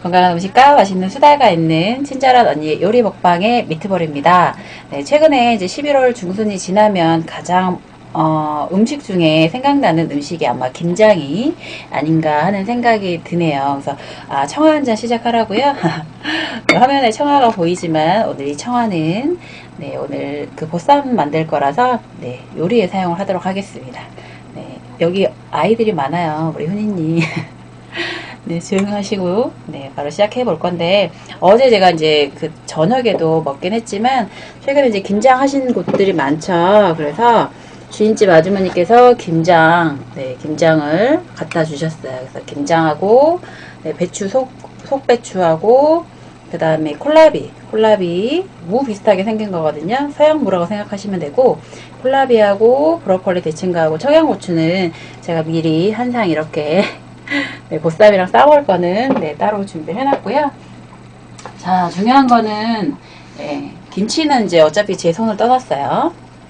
건강한 음식과 맛있는 수다가 있는 친절한 언니의 요리 먹방의 미트볼입니다. 네, 최근에 이제 11월 중순이 지나면 가장 음식 중에 생각나는 음식이 아마 김장이 아닌가 하는 생각이 드네요. 그래서 청아 한 잔 시작하라고요. 화면에 청아가 보이지만 오늘 이 청아는 네, 오늘 그 보쌈 만들 거라서 네, 요리에 사용을 하도록 하겠습니다. 네, 여기 아이들이 많아요. 우리 훈이님. 네, 조용하시고, 네, 바로 시작해 볼 건데, 어제 제가 이제 그 저녁에도 먹긴 했지만, 최근에 이제 김장 하신 곳들이 많죠. 그래서 주인집 아주머니께서 네, 김장을 갖다 주셨어요. 그래서 김장하고, 네, 배추, 속배추하고, 그 다음에 콜라비, 무 비슷하게 생긴 거거든요. 서양 무라고 생각하시면 되고, 콜라비하고, 브로콜리 데친거하고, 청양고추는 제가 미리 한 상 이렇게 네, 보쌈이랑 싸먹을 거는 네, 따로 준비를 해놨고요. 자, 중요한 거는 네, 김치는 이제 어차피 제 손을 떠났어요.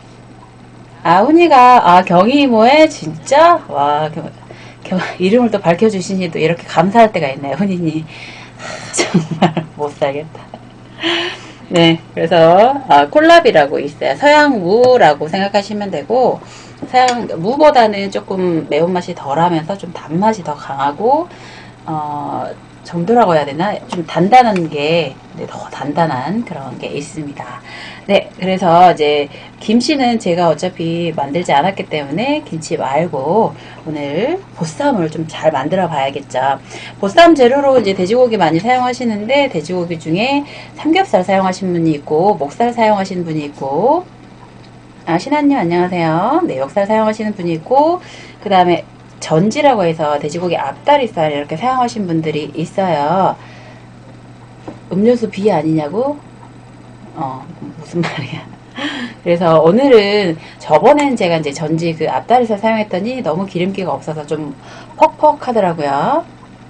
훈이가 경희 이모의 진짜 와 이름을 또 밝혀주시니 또 이렇게 감사할 때가 있네요. 훈이니 정말 못살겠다. 네, 그래서 콜라비라고 있어요. 서양무라고 생각하시면 되고, 무보다는 조금 매운맛이 덜하면서 좀 단맛이 더 강하고 정도라고 해야 되나? 좀 단단한 게, 네, 더 단단한 그런 게 있습니다. 네, 그래서 이제 김치는 제가 어차피 만들지 않았기 때문에 김치 말고 오늘 보쌈을 좀 잘 만들어 봐야겠죠. 보쌈 재료로 이제 돼지고기 많이 사용하시는데, 돼지고기 중에 삼겹살 사용하신 분이 있고, 목살 사용하시는 분이 있고, 신하님 안녕하세요. 네, 목살 사용하시는 분이 있고, 그 다음에 전지라고 해서 돼지고기 앞다리살 이렇게 사용하신 분들이 있어요. 음료수 비 아니냐고? 무슨 말이야. 그래서 오늘은 저번엔 제가 이제 전지 그 앞다리살 사용했더니 너무 기름기가 없어서 좀 퍽퍽 하더라고요.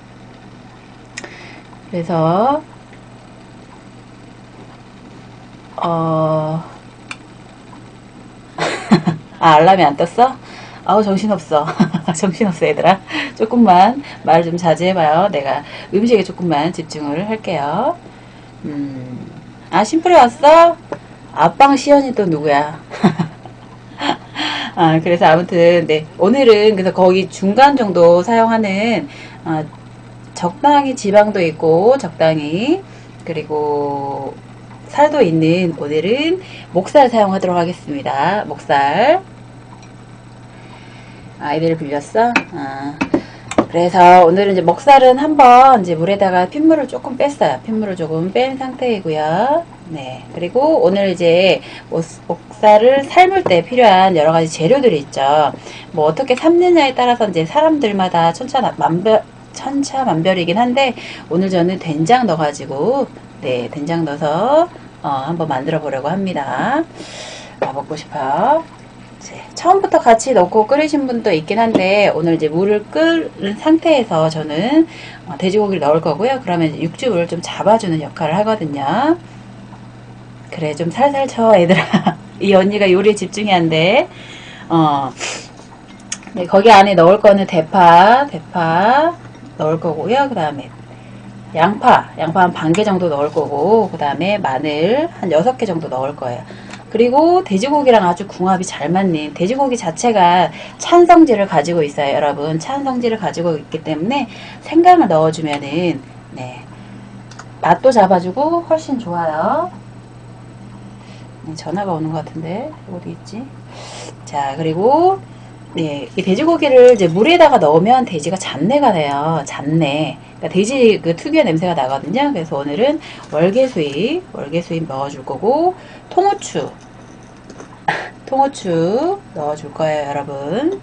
그래서 알람이 안 떴어? 정신없어. 정신없어, 얘들아. 조금만 말 좀 자제해봐요. 내가 음식에 조금만 집중을 할게요. 심플이 왔어? 앞방 시연이 또 누구야? 그래서 아무튼, 네. 오늘은 그래서 거기 중간 정도 사용하는, 적당히 지방도 있고, 적당히, 그리고 살도 있는 오늘은 목살 사용하도록 하겠습니다. 목살. 아이들을 빌렸어? 그래서 오늘은 이제 목살은 한번 이제 물에다가 핏물을 조금 뺐어요. 핏물을 조금 뺀 상태이고요. 네. 그리고 오늘 이제 목살을 삶을 때 필요한 여러 가지 재료들이 있죠. 뭐 어떻게 삶느냐에 따라서 이제 사람들마다 천차만별이긴 한데, 오늘 저는 된장 넣어가지고, 네, 된장 넣어서, 한번 만들어 보려고 합니다. 먹고 싶어요. 처음부터 같이 넣고 끓이신 분도 있긴 한데, 오늘 이제 물을 끓는 상태에서 저는 돼지고기를 넣을 거고요. 그러면 육즙을 좀 잡아주는 역할을 하거든요. 그래, 좀 살살 쳐, 얘들아. 이 언니가 요리에 집중해야 한대. 네, 거기 안에 넣을 거는 대파 넣을 거고요. 그 다음에 양파 한 반 개 정도 넣을 거고, 그 다음에 마늘 한 6개 정도 넣을 거예요. 그리고 돼지고기랑 아주 궁합이 잘 맞는, 돼지고기 자체가 찬성질을 가지고 있어요. 여러분, 찬성질을 가지고 있기 때문에 생강을 넣어주면은 네, 맛도 잡아주고 훨씬 좋아요. 네, 전화가 오는 것 같은데 어디 있지? 자, 그리고 네, 이 돼지고기를 이제 물에다가 넣으면 돼지가 잡내가 나요. 잡내. 그러니까 돼지 그 특유의 냄새가 나거든요. 그래서 오늘은 월계수잎 넣어줄 거고, 통후추 넣어줄 거예요, 여러분.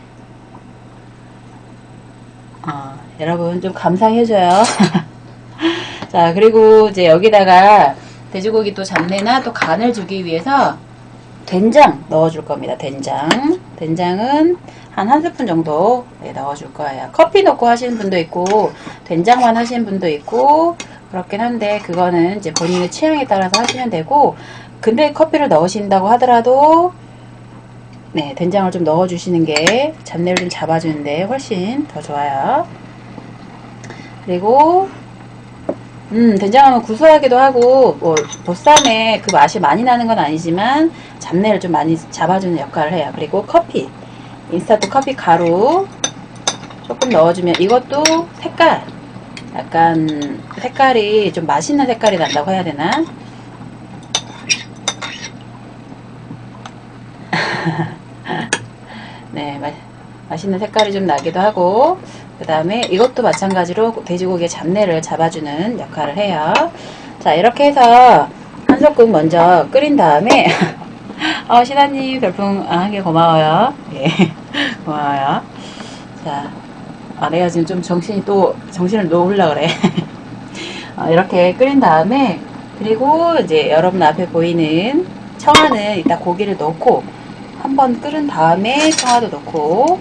여러분 좀 감상해줘요. 자, 그리고 이제 여기다가 돼지고기 또 잡내나 또 간을 주기 위해서 된장 넣어줄 겁니다. 된장은 한 스푼 정도 넣어줄 거예요. 커피 넣고 하시는 분도 있고, 된장만 하시는 분도 있고, 그렇긴 한데, 그거는 이제 본인의 취향에 따라서 하시면 되고, 근데 커피를 넣으신다고 하더라도, 네, 된장을 좀 넣어주시는 게 잡내를 좀 잡아주는데 훨씬 더 좋아요. 그리고, 된장하면 구수하기도 하고, 뭐, 보쌈에 그 맛이 많이 나는 건 아니지만, 잡내를 좀 많이 잡아주는 역할을 해요. 그리고 커피, 인스턴트 커피 가루 조금 넣어주면, 이것도 색깔, 약간 색깔이 좀 맛있는 색깔이 난다고 해야 되나? 네, 맛있는 색깔이 좀 나기도 하고, 그 다음에 이것도 마찬가지로 돼지고기의 잡내를 잡아주는 역할을 해요. 자, 이렇게 해서 한 소끔 먼저 끓인 다음에 신하님 별풍 한 개 고마워요. 예, 고마워요. 자, 내가 지금 좀 정신을 놓으려고 그래. 이렇게 끓인 다음에, 그리고 이제 여러분 앞에 보이는 청아는 이따 고기를 넣고, 한번 끓은 다음에 청아도 넣고,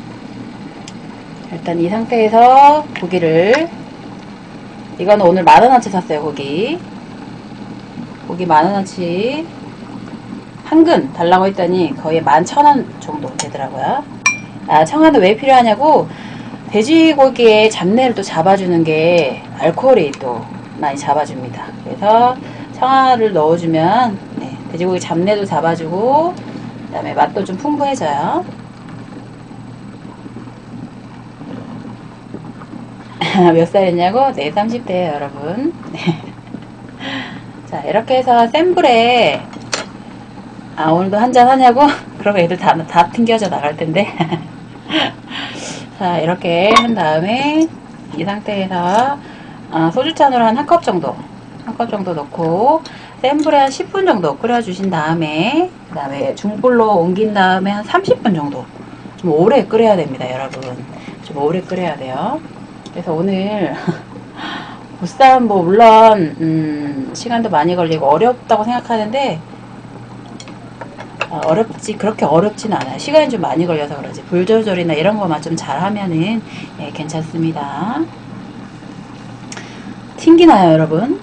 일단 이 상태에서 고기를, 이거는 오늘 10,000원어치 샀어요. 고기 10,000원어치 한 근 달라고 했더니 거의 11,000원 정도 되더라고요. 청아는 왜 필요하냐고, 돼지고기에 잡내를 또 잡아주는 게 알코올이 또 많이 잡아줍니다. 그래서 청아를 넣어주면 돼지고기 잡내도 잡아주고, 그 다음에 맛도 좀 풍부해져요. 몇 살이냐고? 네, 30대예요, 여러분. 자, 이렇게 해서 센 불에, 오늘도 한잔 하냐고? 그럼 애들 다 튕겨져 나갈 텐데. 자, 이렇게 한 다음에, 이 상태에서, 소주잔으로 한 한 컵 정도 넣고, 센 불에 한 10분 정도 끓여주신 다음에, 그 다음에 중불로 옮긴 다음에 한 30분 정도. 좀 오래 끓여야 됩니다, 여러분. 좀 오래 끓여야 돼요. 그래서 오늘 보쌈 뭐 물론 시간도 많이 걸리고 어렵다고 생각하는데 그렇게 어렵진 않아요. 시간이 좀 많이 걸려서 그러지. 불 조절이나 이런 것만 좀 잘하면은 괜찮습니다. 튕기나요, 여러분?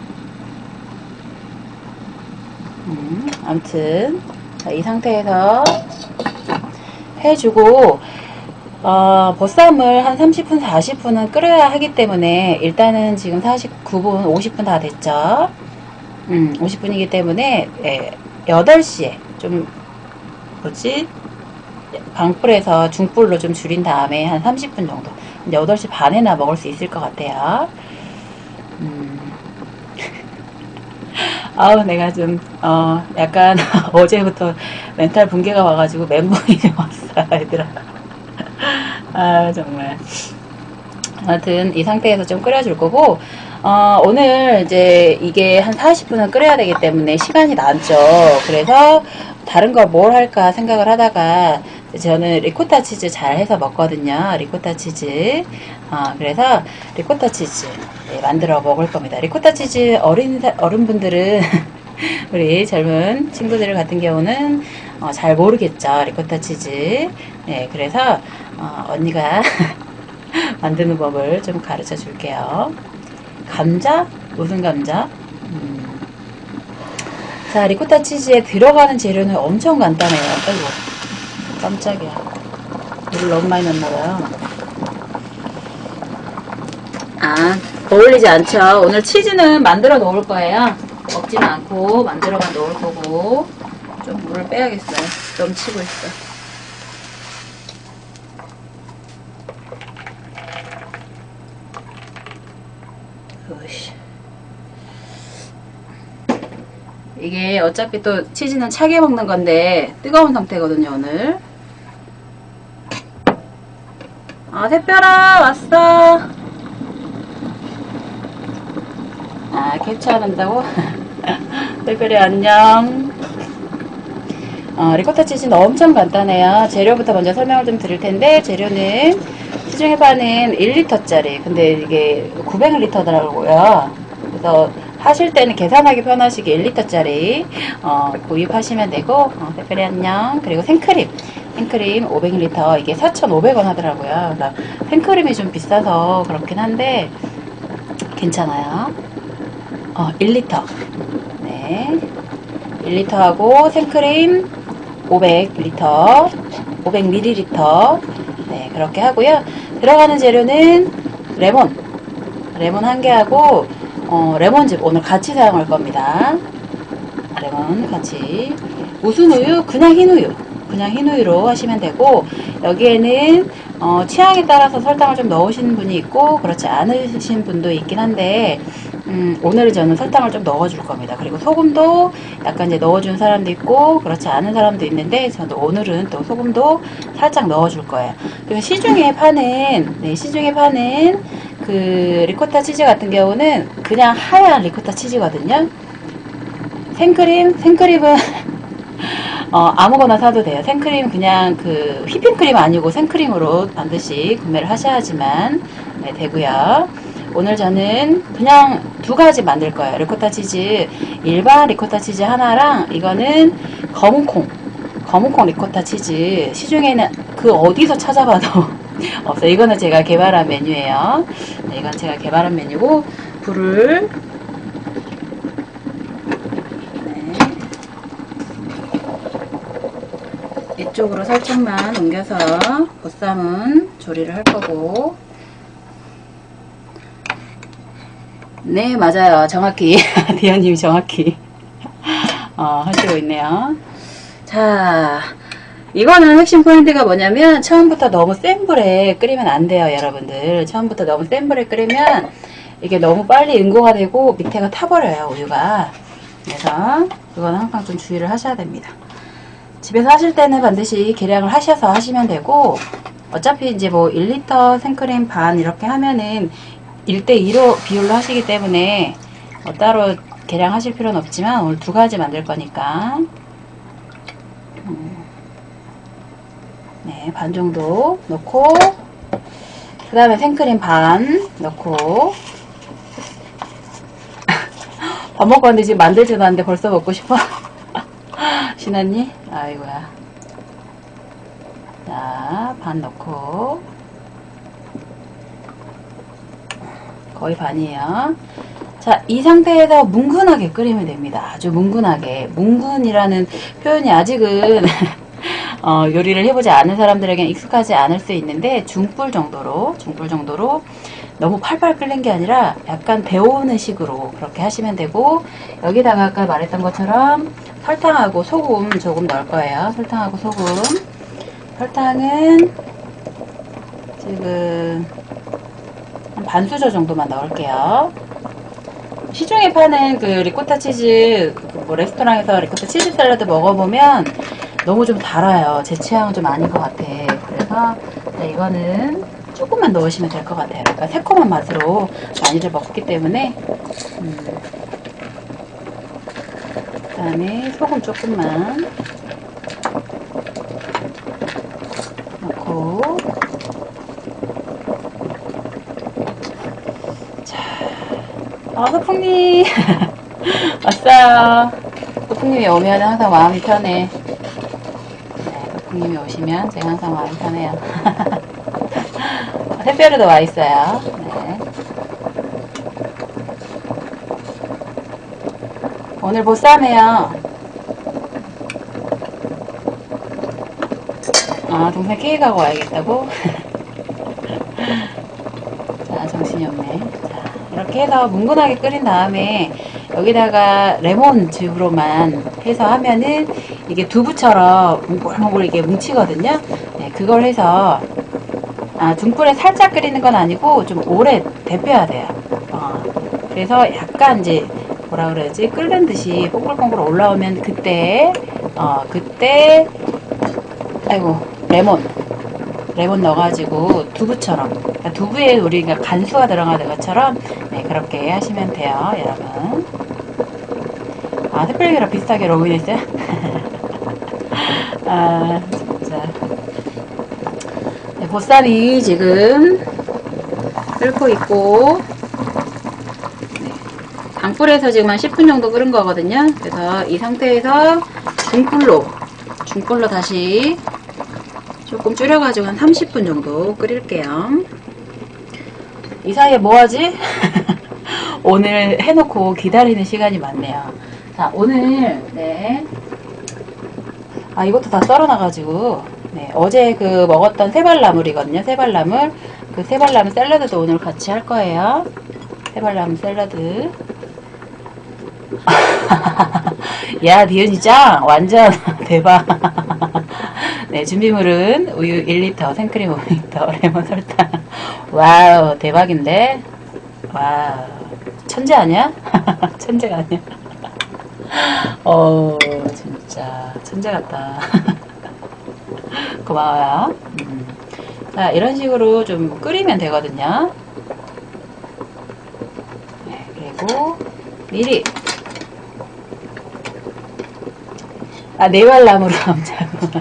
아무튼 이 상태에서 해주고, 보쌈을 한 30분, 40분은 끓여야 하기 때문에, 일단은 지금 49분, 50분 다 됐죠. 50분이기 때문에, 8시에 좀, 강불에서 중불로 좀 줄인 다음에 한 30분 정도. 8시 반에나 먹을 수 있을 것 같아요. 내가 좀, 약간 어제부터 멘탈 붕괴가 와가지고 멘붕이 좀 왔어, 얘들아. 정말. 아무튼 이 상태에서 좀 끓여줄 거고, 오늘 이제 이게 한 40분은 끓여야 되기 때문에 시간이 남죠. 그래서 다른 걸 뭘 할까 생각을 하다가, 저는 리코타 치즈 잘 해서 먹거든요. 리코타 치즈. 그래서 리코타 치즈 만들어 먹을 겁니다. 리코타 치즈 어른분들은 우리 젊은 친구들 같은 경우는 잘 모르겠죠. 리코타 치즈. 그래서 언니가 만드는 법을 좀 가르쳐 줄게요. 감자? 무슨 감자? 자, 리코타 치즈에 들어가는 재료는 엄청 간단해요. 아이고, 깜짝이야. 물을 너무 많이 넣었나봐요. 어울리지 않죠. 오늘 치즈는 만들어 놓을 거예요. 먹지는 않고 만들어만 놓을 거고. 좀 물을 빼야겠어요. 넘치고 있어. 이게 어차피 또 치즈는 차게 먹는 건데 뜨거운 상태거든요, 오늘. 새별아 왔어. 캡처한다고? 새별이 안녕. 리코타 치즈는 엄청 간단해요. 재료부터 먼저 설명을 좀 드릴 텐데, 재료는 시중 해파는 1리터짜리, 근데 이게 900리터더라고요. 그래서 하실 때는 계산하기 편하시게 1리터짜리 구입하시면 되고, 새별이 안녕. 그리고 생크림 500리터, 이게 4,500원 하더라고요. 그러니까 생크림이 좀 비싸서 그렇긴 한데 괜찮아요. 1리터. 네, 1리터하고 생크림 500리터, 500ml. 네, 그렇게 하고요. 들어가는 재료는 레몬 한 개하고, 레몬즙 오늘 같이 사용할 겁니다. 레몬 같이. 무슨 우유? 그냥 흰우유. 그냥 흰우유로 하시면 되고, 여기에는 취향에 따라서 설탕을 좀 넣으시는 분이 있고 그렇지 않으신 분도 있긴 한데, 오늘은 저는 설탕을 좀 넣어줄 겁니다. 그리고 소금도 약간 이제 넣어준 사람도 있고 그렇지 않은 사람도 있는데, 저도 오늘은 또 소금도 살짝 넣어줄 거예요. 그리고 시중에 파는 그 리코타 치즈 같은 경우는 그냥 하얀 리코타 치즈거든요. 생크림은 아무거나 사도 돼요. 생크림 그냥 그 휘핑크림 아니고 생크림으로 반드시 구매를 하셔야지만 네, 되고요. 오늘 저는 그냥 두 가지 만들 거예요. 리코타 치즈, 일반 리코타 치즈 하나랑 이거는 검은콩 리코타 치즈. 시중에는 그 어디서 찾아봐도 없어요. 이거는 제가 개발한 메뉴예요. 네, 이건 제가 개발한 메뉴고, 불을 이쪽으로 살짝만 옮겨서 보쌈은 조리를 할 거고. 네, 맞아요. 정확히 디아님이 정확히 하시고 있네요. 자, 이거는 핵심 포인트가 뭐냐면, 처음부터 너무 센 불에 끓이면 안 돼요, 여러분들. 처음부터 너무 센 불에 끓이면 이게 너무 빨리 응고가 되고 밑에가 타버려요, 우유가. 그래서 그건 항상 좀 주의를 하셔야 됩니다. 집에서 하실 때는 반드시 계량을 하셔서 하시면 되고, 어차피 이제 뭐 1리터 생크림 반 이렇게 하면은 1대2로 비율로 하시기 때문에 따로 계량하실 필요는 없지만, 오늘 두 가지 만들 거니까 네, 반 정도 넣고, 그 다음에 생크림 반 넣고. 밥 먹고 왔는데 지금 만들지도 않는데 벌써 먹고 싶어? 신았니? 아이고야. 자, 반 넣고. 거의 반이에요. 자, 이 상태에서 뭉근하게 끓이면 됩니다. 아주 뭉근하게. 뭉근이라는 표현이 아직은 요리를 해보지 않은 사람들에게는 익숙하지 않을 수 있는데, 중불 정도로 너무 팔팔 끓는 게 아니라 약간 데우는 식으로 그렇게 하시면 되고, 여기다가 아까 말했던 것처럼 설탕하고 소금 조금 넣을 거예요. 설탕하고 소금. 설탕은 지금 한 반 수저 정도만 넣을게요. 시중에 파는 그 리코타 치즈, 뭐 레스토랑에서 리코타 치즈 샐러드 먹어보면 너무 좀 달아요. 제 취향은 좀 아닌 것 같아. 그래서 네, 이거는 조금만 넣으시면 될 것 같아요. 그러니까 새콤한 맛으로 많이들 먹기 때문에. 그 다음에 소금 조금만 넣고. 소풍님 왔어요. 소풍님이 오면 항상 마음이 편해. 네, 소풍님이 오시면 제가 항상 마음이 편해요. 샛별이도 와 있어요. 네. 오늘 보쌈해요. 동생 케이크하고 와야겠다고? 자, 정신이 없네. 자, 이렇게 해서 뭉근하게 끓인 다음에 여기다가 레몬즙으로만 해서 하면은 이게 두부처럼 몽골몽골 이게 뭉치거든요. 네, 그걸 해서 중불에 살짝 끓이는 건 아니고 좀 오래 데펴야 돼요. 그래서 약간 이제 뭐라 그래야지, 끓는 듯이 뽀글뽀글 올라오면 그때 아이고 레몬 넣어가지고 두부처럼, 그러니까 두부에 우리가 간수가 들어가는 것처럼 네, 그렇게 하시면 돼요, 여러분. 햇별이랑 비슷하게 로그인했어요? 진짜. 네, 보쌈이 지금 끓고 있고, 네, 강불에서 지금 한 10분 정도 끓은 거거든요. 그래서 이 상태에서 중불로 다시 조금 줄여가지고 한 30분 정도 끓일게요. 이 사이에 뭐하지? 오늘 해놓고 기다리는 시간이 많네요. 자, 오늘 네, 이것도 다 썰어놔가지고 네, 어제 그 먹었던 새발나물이거든요. 새발나물, 그 새발나물 샐러드도 오늘 같이 할 거예요. 세발나무 샐러드. 야, 디은이 짱! 완전 대박. 네, 준비물은 우유 1리터, 생크림 5리터, 레몬 설탕. 와우, 대박인데? 와우. 천재 아니야? 천재가 아니야? 진짜 천재 같다. 고마워요. 자, 이런 식으로 좀 끓이면 되거든요. 네, 그리고 미리 네발나무로 감자고.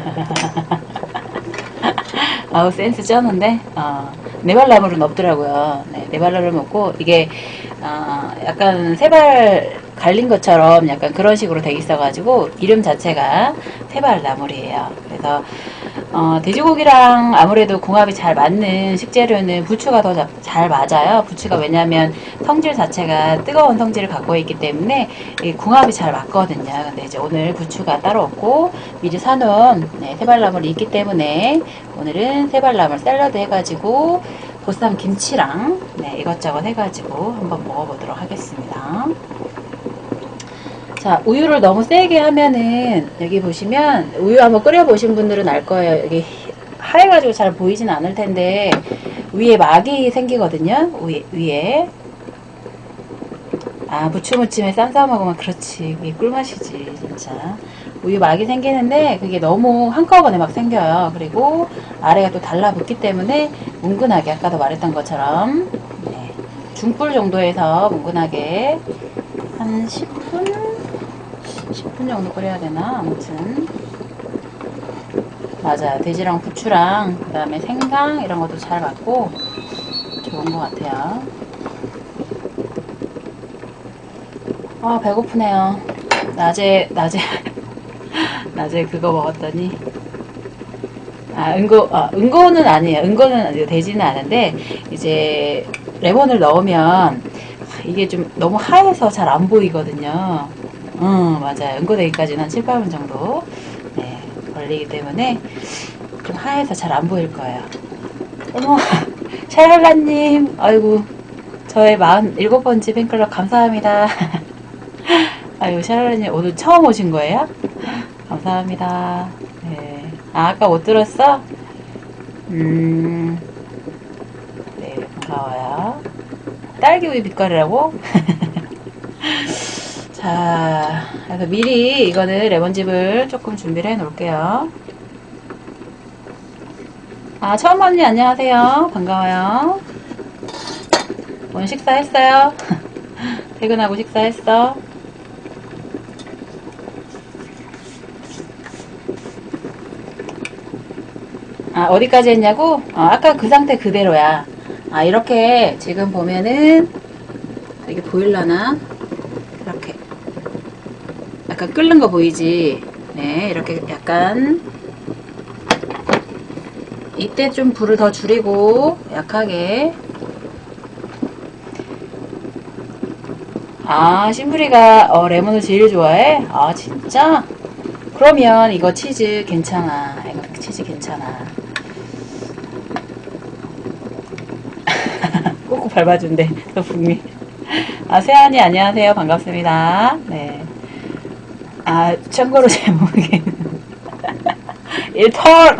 아우, 센스 쩌는데? 네발나무는 없더라고요. 네, 네발나무를 먹고, 이게, 약간 세발 갈린 것처럼 약간 그런 식으로 돼 있어가지고, 이름 자체가 세발나물이에요. 그래서, 돼지고기랑 아무래도 궁합이 잘 맞는 식재료는 부추가 더 잘 맞아요. 부추가 왜냐면 성질 자체가 뜨거운 성질을 갖고 있기 때문에 궁합이 잘 맞거든요. 근데 이제 오늘 부추가 따로 없고 미리 사놓은 세발나물이 있기 때문에 오늘은 세발나물 샐러드 해가지고 보쌈 김치랑 이것저것 해가지고 한번 먹어보도록 하겠습니다. 자, 우유를 너무 세게 하면은 여기 보시면 우유 한번 끓여보신 분들은 알 거예요. 여기 하얘가지고 잘 보이진 않을 텐데 위에 막이 생기거든요. 위에. 부추무침에 쌈 싸 먹으면 그렇지. 그게 꿀맛이지, 진짜. 우유 막이 생기는데 그게 너무 한꺼번에 막 생겨요. 그리고 아래가 또 달라붙기 때문에 뭉근하게 아까도 말했던 것처럼 중불 정도에서 뭉근하게 한 10분 정도 끓여야 되나? 아무튼 맞아요. 돼지랑 부추랑 그 다음에 생강 이런 것도 잘 맞고 좋은 것 같아요. 배고프네요. 낮에 그거 먹었더니 은고는 아니에요. 은고는 아니고 돼지는 아는데 이제 레몬을 넣으면 이게 좀 너무 하얘서 잘 안 보이거든요. 맞아요. 은고되기까지는 한 7, 8분 정도 걸리기 때문에 좀 하얘서 잘 안 보일 거예요. 어머, 샤랄라님, 아이고, 저의 47번째 팬클럽 감사합니다. 아이고, 샤랄라님 오늘 처음 오신 거예요? 감사합니다. 네. 아까 못 들었어? 네, 반가워요. 딸기 우유 빛깔이라고? 자, 그래서 미리 이거는 레몬즙을 조금 준비를 해 놓을게요. 처음 언니 안녕하세요. 반가워요. 오늘 식사했어요? 퇴근하고 식사했어? 어디까지 했냐고? 아까 그 상태 그대로야. 이렇게 지금 보면은 이게 보일라나? 이렇게 약간 끓는 거 보이지? 네, 이렇게 약간 이때 좀 불을 더 줄이고 약하게. 심부리가 레몬을 제일 좋아해? 진짜? 그러면 이거 치즈 괜찮아. 이거 치즈 괜찮아. 꾹꾹 밟아준대. 또 북미. 세안이 안녕하세요. 반갑습니다. 네. 참고로 제목이 1턴!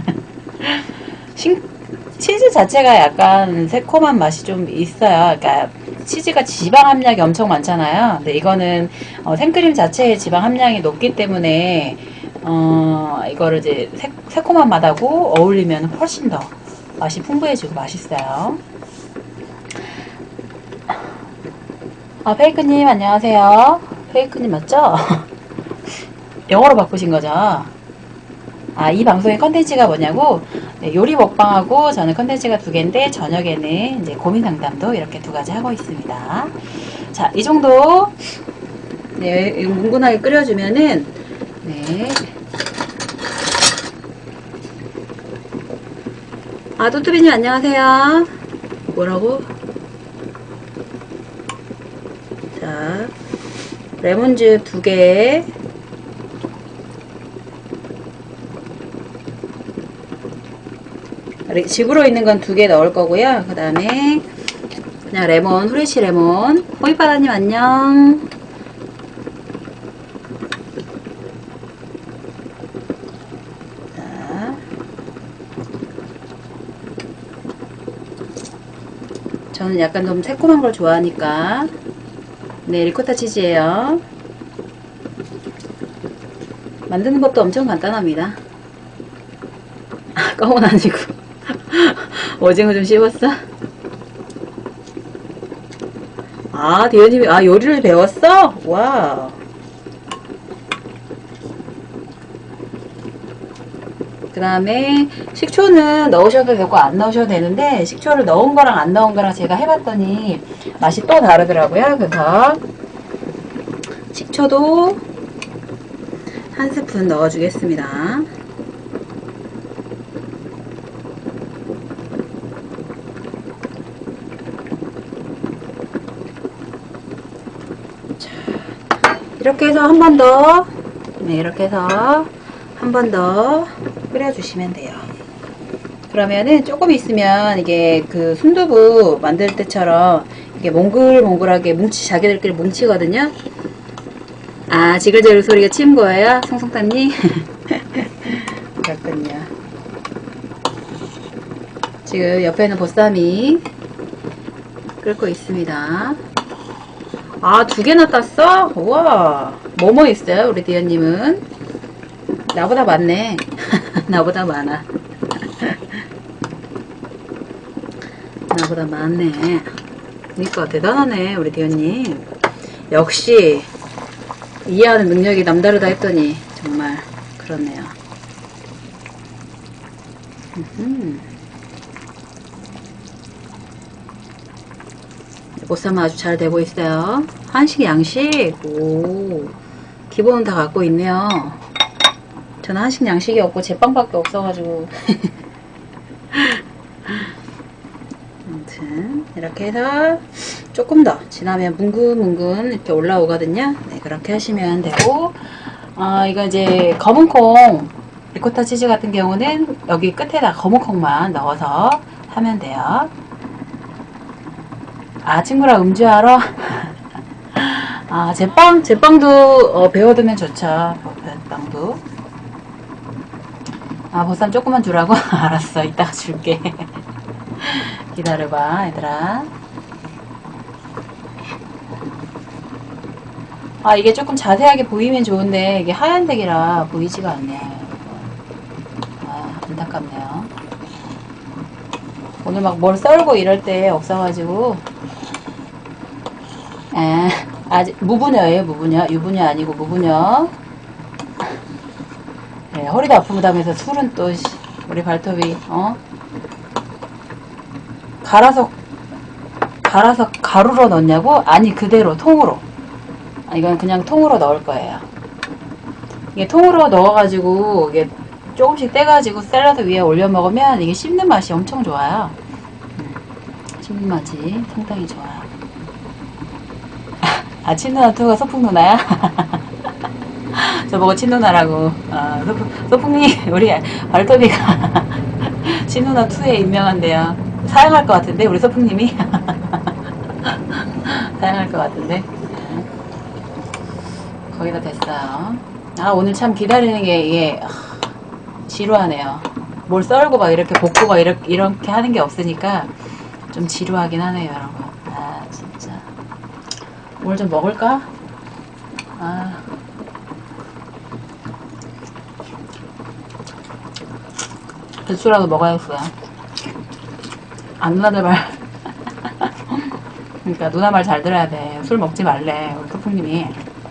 치즈 자체가 약간 새콤한 맛이 좀 있어요. 그러니까 치즈가 지방 함량이 엄청 많잖아요. 근데 이거는 생크림 자체의 지방 함량이 높기 때문에 이거를 이제 새콤한 맛하고 어울리면 훨씬 더 맛이 풍부해지고 맛있어요. 페이크님 안녕하세요. 페이크님 맞죠? 영어로 바꾸신 거죠? 이 방송의 컨텐츠가 뭐냐고? 요리 먹방하고 저는 컨텐츠가 2개인데 저녁에는 이제 고민 상담도 이렇게 2가지 하고 있습니다. 자, 이 정도 뭉근하게 끓여주면은 또뚜비님 안녕하세요. 뭐라고? 자, 레몬즙 2개. 집으로 있는 건 2개 넣을 거고요. 그 다음에 그냥 레몬, 후레쉬 레몬. 호이바다님 안녕. 자, 저는 약간 좀 새콤한 걸 좋아하니까. 네, 리코타 치즈예요. 만드는 법도 엄청 간단합니다. 아, 껌은 아니고. 오징어 좀 씹었어? 아, 대현님이, 아, 요리를 배웠어? 와. 그 다음에 식초는 넣으셔도 되고 안 넣으셔도 되는데, 식초를 넣은 거랑 안 넣은 거랑 제가 해봤더니 맛이 또 다르더라고요. 그래서 식초도 한 스푼 넣어주겠습니다. 이렇게 해서 한 번 더, 네, 이렇게 해서 한 번 더 끓여주시면 돼요. 그러면은 조금 있으면 이게 그 순두부 만들 때처럼 이게 몽글몽글하게 자기들끼리 뭉치거든요. 아, 지글지글 소리가 치는 거예요? 송송따님? 그렇군요. 지금 옆에는 보쌈이 끓고 있습니다. 아, 2개나 땄어? 우와. 뭐뭐 있어요, 우리 디언님은? 나보다 많네. 나보다 많아. 나보다 많네. 그러니까 대단하네, 우리 디언님. 역시 이해하는 능력이 남다르다 했더니 정말 그렇네요. 보쌈은 아주 잘 되고 있어요. 한식, 양식, 오, 기본은 다 갖고 있네요. 저는 한식, 양식이 없고 제빵밖에 없어가지고. 아무튼 이렇게 해서 조금 더 지나면 뭉근뭉근 이렇게 올라오거든요. 네, 그렇게 하시면 되고, 이거 이제 검은콩 리코타 치즈 같은 경우는 여기 끝에다 검은콩만 넣어서 하면 돼요. 아, 친구랑 음주하러? 아, 제빵도 배워두면 좋죠. 제빵도. 아, 보쌈 조금만 주라고? 알았어, 이따가 줄게. 기다려봐, 얘들아. 아, 이게 조금 자세하게 보이면 좋은데 이게 하얀색이라 보이지가 않네요. 아, 안타깝네요. 오늘 막 뭘 썰고 이럴 때 없어가지고. 아, 아직 무부녀예요, 무부녀. 유부녀 아니고 무부녀. 네, 허리도 아프다면서 술은 또 우리 발톱이 갈아서 가루로 넣냐고? 아니, 그대로 통으로. 이건 그냥 통으로 넣을 거예요. 이게 통으로 넣어가지고 이게 조금씩 떼가지고 샐러드 위에 올려 먹으면 이게 씹는 맛이 엄청 좋아요. 씹는 맛이 상당히 좋아요. 아, 친누나 투가 소풍 누나야? 저보고 친누나라고. 소풍님, 우리 발톱이가 친누나 투에 임명한대요. 사양할 것 같은데, 우리 소풍님이? 사양할 것 같은데. 거의 다 됐어요. 아, 오늘 참 기다리는 게 이게 지루하네요. 뭘 썰고 막 이렇게 볶고 막 이렇게 하는 게 없으니까 좀 지루하긴 하네요, 여러분. 아, 진짜. 오늘 좀 먹을까? 아. 배추라도 먹어야겠어요. 누나들 말. 그러니까 누나 말 잘 들어야 돼. 술 먹지 말래, 우리 소풍님이.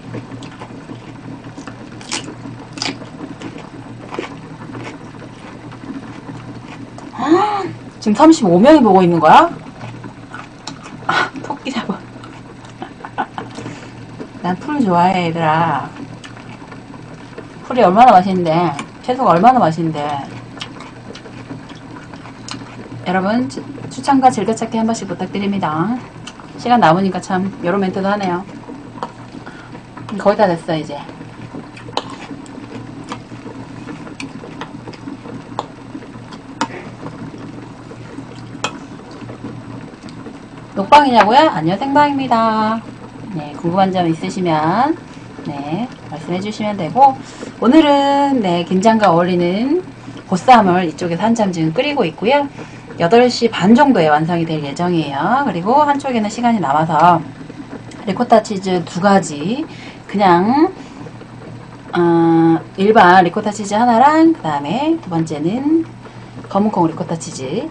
지금 35명이 보고 있는 거야? 아, 토끼 잡아. 난 풀 좋아해, 얘들아. 풀이 얼마나 맛있는데, 채소가 얼마나 맛있는데. 여러분, 추천과 즐겨찾기 한 번씩 부탁드립니다. 시간 남으니까 참 여러 멘트도 하네요. 거의 다 됐어, 이제. 녹방이냐고요? 아니요, 생방입니다. 네, 궁금한 점 있으시면 네, 말씀해 주시면 되고, 오늘은 네, 김장과 어울리는 보쌈을 이쪽에서 한참 지금 끓이고 있고요. 8시 반 정도에 완성이 될 예정이에요. 그리고 한쪽에는 시간이 남아서 리코타 치즈 2가지, 그냥 일반 리코타 치즈 하나랑, 그 다음에 두 번째는 검은콩 리코타 치즈.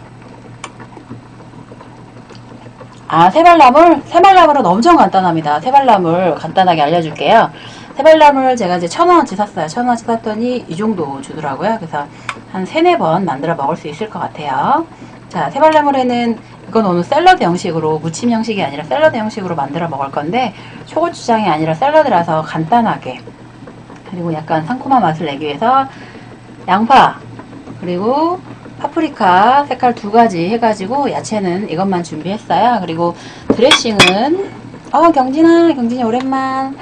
새발나물은 엄청 간단합니다. 새발나물 간단하게 알려줄게요. 새발나물 제가 이제 1,000원어치 샀어요. 1,000원어치 샀더니 이 정도 주더라고요. 그래서 한 3-4번 만들어 먹을 수 있을 것 같아요. 자, 새발나물에는 이건 오늘 샐러드 형식으로, 무침 형식이 아니라 샐러드 형식으로 만들어 먹을 건데, 초고추장이 아니라 샐러드라서 간단하게, 그리고 약간 상큼한 맛을 내기 위해서 양파, 그리고 파프리카 색깔 2가지 해가지고 야채는 이것만 준비했어요. 그리고 드레싱은 경진이 오랜만.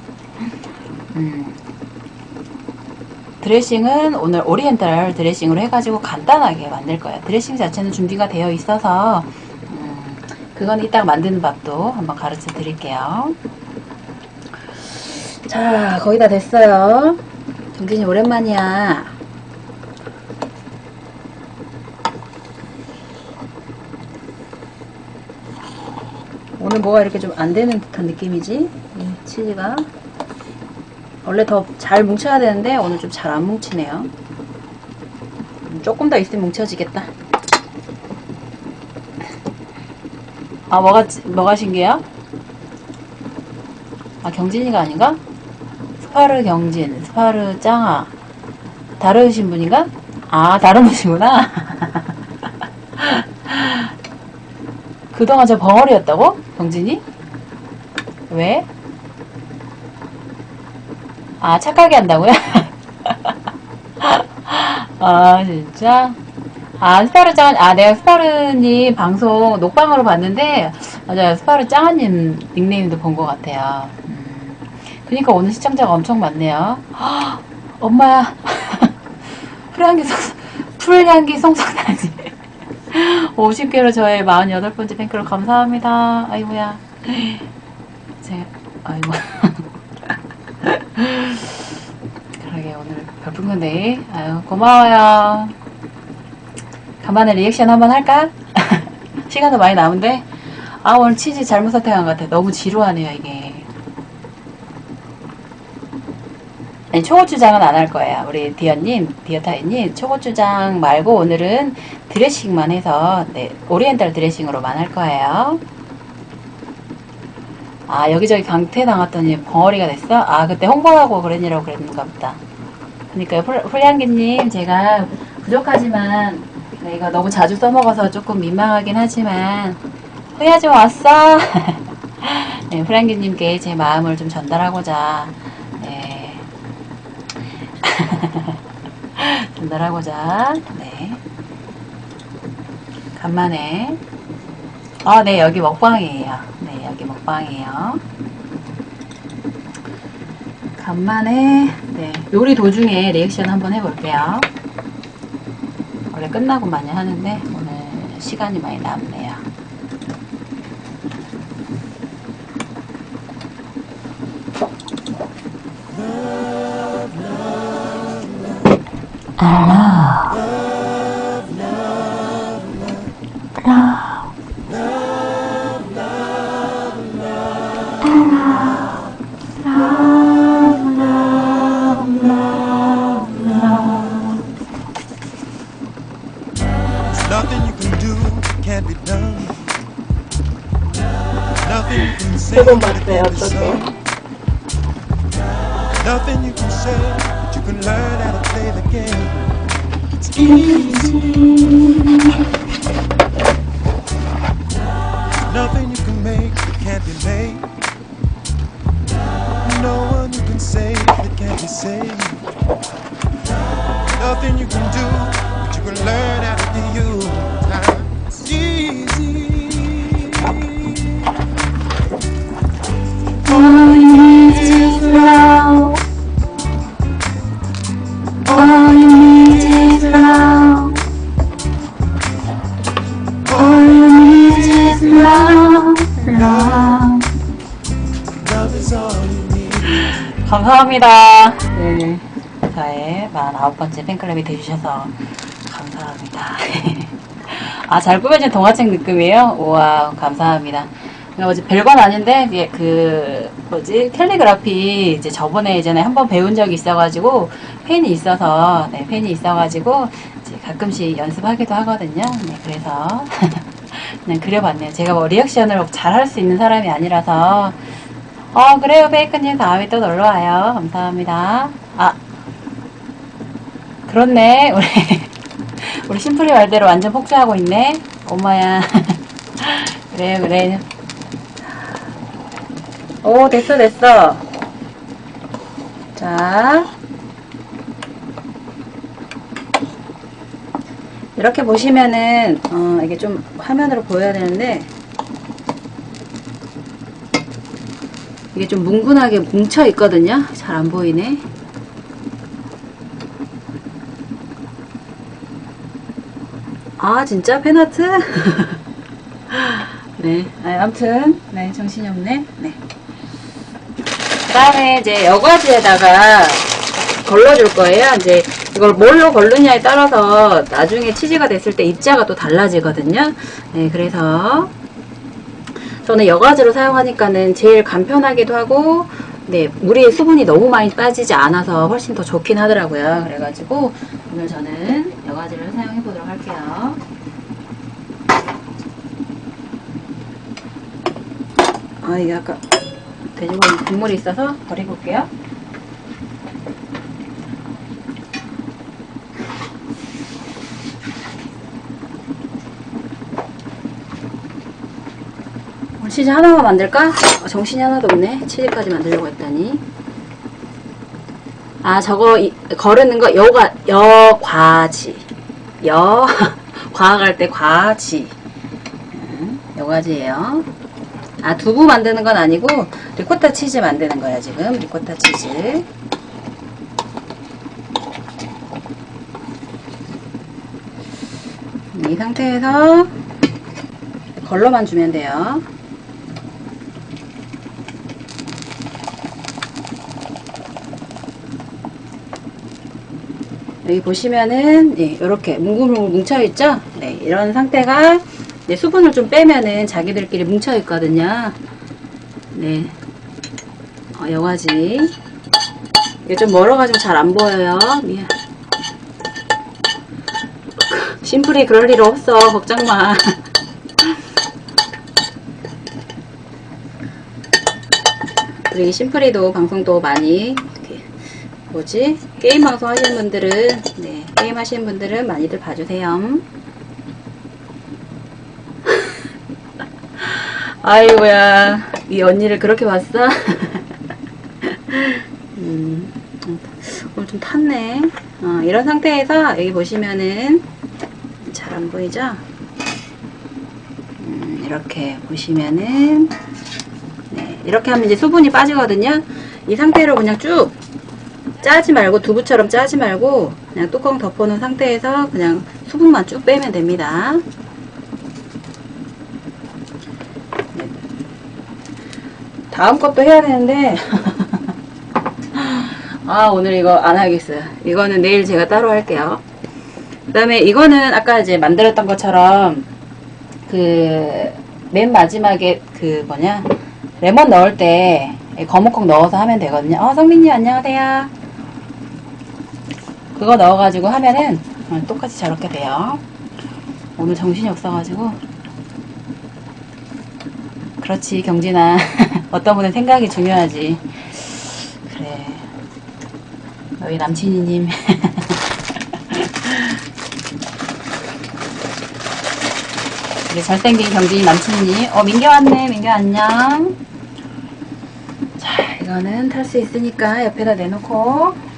드레싱은 오늘 오리엔탈 드레싱으로 해가지고 간단하게 만들 거예요. 드레싱 자체는 준비가 되어 있어서 그건 이따 만드는 밥도 한번 가르쳐 드릴게요. 자, 거의 다 됐어요. 경진이 오랜만이야. 오늘 뭐가 이렇게 좀 안 되는 듯한 느낌이지? 이 치즈가 원래 더 잘 뭉쳐야 되는데 오늘 좀 잘 안 뭉치네요. 조금 더 있으면 뭉쳐지겠다. 뭐가 신기해요? 경진이가 아닌가? 스파르 경진, 스파르 짱아. 다르신 분인가? 다른 분이구나. 그동안 저 벙어리였다고? 경진이? 왜? 착하게 한다고요? 진짜? 스파르 짱아, 내가 스파르님 방송 녹방으로 봤는데, 맞아요. 스파르 짱아님 닉네임도 본 것 같아요. 그니까 오늘 시청자가 엄청 많네요. 엄마야. 풀향기 송송나지. 50개로 저의 48번째 팬클럽 감사합니다. 아이고야. 아이고. 그러게, 오늘 별풍선데이. 아유, 고마워요. 간만에 리액션 한번 할까? 시간도 많이 남은데. 오늘 치즈 잘못 선택한 것 같아. 너무 지루하네요, 이게. 아니, 초고추장은 안 할 거예요. 우리 디어타이님, 초고추장 말고 오늘은 드레싱만 해서, 네, 오리엔탈 드레싱으로만 할 거예요. 여기저기 강퇴 당했더니 벙어리가 됐어? 그때 홍보하고 그랬니라고 그랬는가 보다. 그러니까 훌량기님, 제가 부족하지만, 이거 너무 자주 써먹어서 조금 민망하긴 하지만, 후회하지 왔어. 네, 훌량기님께 제 마음을 좀 전달하고자, 네. 전달하고자, 네. 간만에, 네, 여기 먹방이에요. 네, 여기 먹방이에요. 간만에, 네, 요리 도중에 리액션 한번 해볼게요. 원래 끝나고 많이 하는데, 오늘 시간이 많이 남네요. Nothing you can do can't be done. Nothing you can say 조금 that 봤어요, can't be 어떻게? sung. Nothing you can say, but you can learn how to play the game. It's easy. Nothing you can make that can't be made. No one you can save that can't be saved. Nothing you can do, but you can learn how to do you. It's easy. All you need is love. All you need is love. All you need is love. love is all you need. 감사합니다. 네. 저의 49번째 팬클럽이 되주셔서 감사합니다. 아, 잘 꾸며진 동화책 느낌이에요? 우와, 감사합니다. 뭐지, 별건 아닌데, 이게 캘리그라피, 이제 저번에 예전에 한번 배운 적이 있어가지고, 펜이 있어서, 이제 가끔씩 연습하기도 하거든요. 네, 그래서, 그냥 그려봤네요. 제가 뭐 리액션을 잘 할 수 있는 사람이 아니라서, 그래요, 베이컨님. 다음에 또 놀러와요. 감사합니다. 아, 그렇네. 우리 심플이 말대로 완전 폭주하고 있네. 엄마야. 그래. 오, 됐어. 자. 이렇게 보시면은, 이게 좀 화면으로 보여야 되는데, 이게 좀 뭉근하게 뭉쳐 있거든요. 잘 안 보이네. 아, 진짜 팬아트? 네. 아무튼, 네, 정신이 없네. 네. 그 다음에 이제 여과지에다가 걸러줄 거예요. 이제 이걸 뭘로 걸르냐에 따라서 나중에 치즈가 됐을 때 입자가 또 달라지거든요. 네, 그래서 저는 여과지로 사용하니까는 제일 간편하기도 하고, 네, 물에 수분이 너무 많이 빠지지 않아서 훨씬 더 좋긴 하더라고요. 그래가지고 오늘 저는 여과지를 사용해 보도록 할게요. 아, 이게 아까 돼지고기 국물이 있어서 버리고 올게요. 치즈 하나만 만들까? 정신이 하나도 없네. 치즈까지 만들려고 했더니. 아, 저거 거르는 거 여과지. 과학할 때 과지. 여과지예요. 아, 두부 만드는 건 아니고 리코타 치즈 만드는 거야 지금. 리코타 치즈. 이 상태에서 걸러만 주면 돼요. 여기 보시면은, 네, 이렇게 뭉글뭉글 뭉쳐있죠? 네, 이런 상태가, 네, 수분을 좀 빼면은 자기들끼리 뭉쳐있거든요. 네. 여과지. 이게 좀 멀어가지고 잘 안 보여요. 미안. 심플이 그럴 일 없어. 걱정 마. 그리고 심플이도 방송도 많이, 게임 방송 하시는 분들은, 네, 게임 하시는 분들은 많이들 봐주세요. 아이고야, 이 언니를 그렇게 봤어? 오늘 좀 탔네. 이런 상태에서 여기 보시면은 잘 안 보이죠? 이렇게 보시면은, 네, 이렇게 하면 이제 수분이 빠지거든요. 이 상태로 그냥 쭉 짜지 말고, 두부처럼 짜지 말고 그냥 뚜껑 덮어놓은 상태에서 그냥 수분만 쭉 빼면 됩니다. 네. 다음 것도 해야 되는데 아, 오늘 이거 안 하겠어요. 이거는 내일 제가 따로 할게요. 그 다음에 이거는 아까 이제 만들었던 것처럼 맨 마지막에 레몬 넣을 때 거무콩 넣어서 하면 되거든요. 성민님 안녕하세요. 그거 넣어가지고 하면은 똑같이 저렇게 돼요. 오늘 정신이 없어가지고. 그렇지, 경진아. 어떤 분은 생각이 중요하지. 그래. 너희 남친이님. 우리 잘생긴 경진이 남친이. 민규 왔네. 민규 안녕. 자, 이거는 탈 수 있으니까 옆에다 내놓고.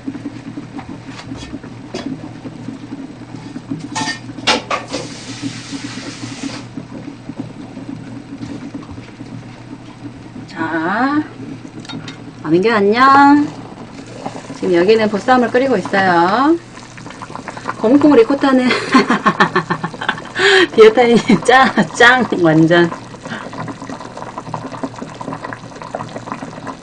자, 민규 안녕. 지금 여기는 보쌈을 끓이고 있어요. 거무콩 리코타는 디어타님 짱 완전.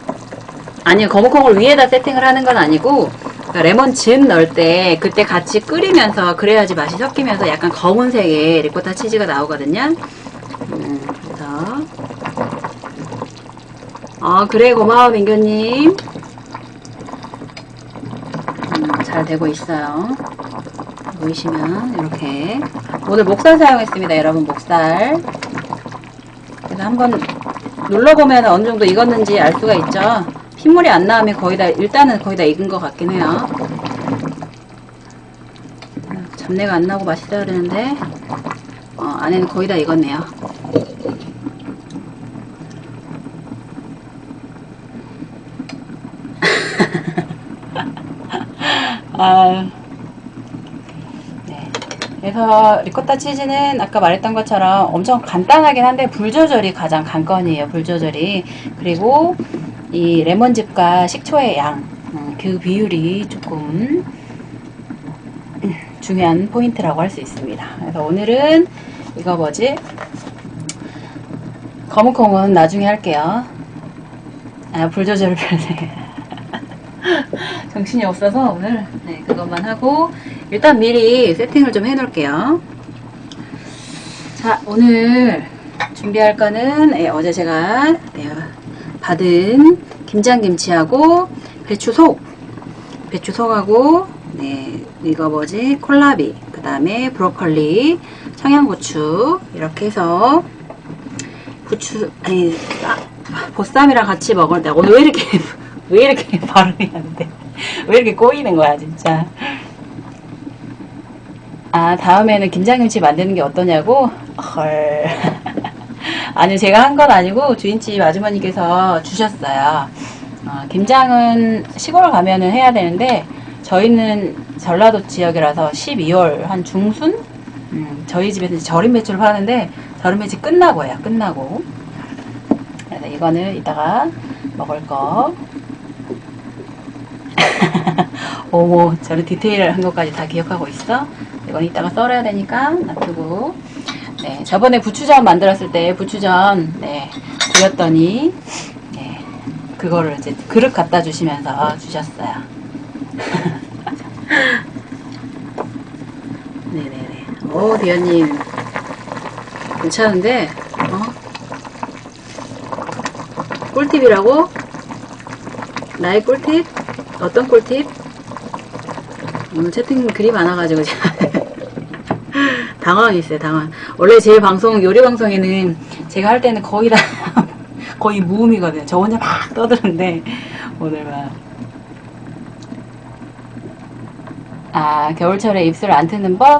아니요, 거무콩을 위에다 세팅을 하는 건 아니고, 그러니까 레몬즙 넣을 때 그때 같이 끓이면서 그래야지 맛이 섞이면서 약간 검은색의 리코타 치즈가 나오거든요. 그래서 그래, 고마워 민규님. 잘 되고 있어요. 보이시면 이렇게 오늘 목살 사용했습니다, 여러분. 목살. 그래서 한번 눌러보면 어느 정도 익었는지 알 수가 있죠. 핏물이 안 나오면 거의 다, 일단은 거의 다 익은 것 같긴 해요. 잡내가 안 나고 맛있다 그러는데, 안에는 거의 다 익었네요. 네. 그래서 리코타 치즈는 아까 말했던 것처럼 엄청 간단하긴 한데 불 조절이 가장 관건이에요. 불 조절이. 그리고 이 레몬즙과 식초의 양, 그 비율이 조금 중요한 포인트라고 할 수 있습니다. 그래서 오늘은 이거 뭐지? 거무콩은 나중에 할게요. 불 조절을 별로 정신이 없어서 오늘 그것만 하고 일단 미리 세팅을 좀 해놓을게요. 자, 오늘 준비할 거는 어제 제가 받은 김장김치하고 배추속하고 이거 뭐지? 콜라비, 그 다음에 브로콜리, 청양고추 이렇게 해서 보쌈이랑 같이 먹을 때 오늘 왜 이렇게 발음이 안 돼? 왜 이렇게 꼬이는 거야 진짜. 다음에는 김장김치 만드는 게 어떠냐고? 헐. 아니, 제가 한 건 아니고 주인집 아주머니께서 주셨어요. 김장은 시골 가면은 해야 되는데 저희는 전라도 지역이라서 12월 한 중순? 저희 집에서 이제 절임 배추를 파는데 절임 배추 끝나고 해요. 끝나고. 그래서 이거는 이따가 먹을 거. 어머, 저는 디테일한 것까지 다 기억하고 있어. 이건 이따가 썰어야 되니까 놔두고. 네, 저번에 부추전 만들었을 때 부추전 드렸더니 그거를 이제 그릇 갖다 주시면서 주셨어요. 네네네. 오, 디언님 괜찮은데? 꿀팁이라고? 나의 꿀팁? 어떤 꿀팁? 오늘 채팅 글이 많아가지고 당황했어요. 당황. 원래 제 방송, 요리 방송에는 제가 할 때는 거의 다 거의 무음이거든요. 저 혼자 막 떠드는데 오늘 막 겨울철에 입술 안 트는 법?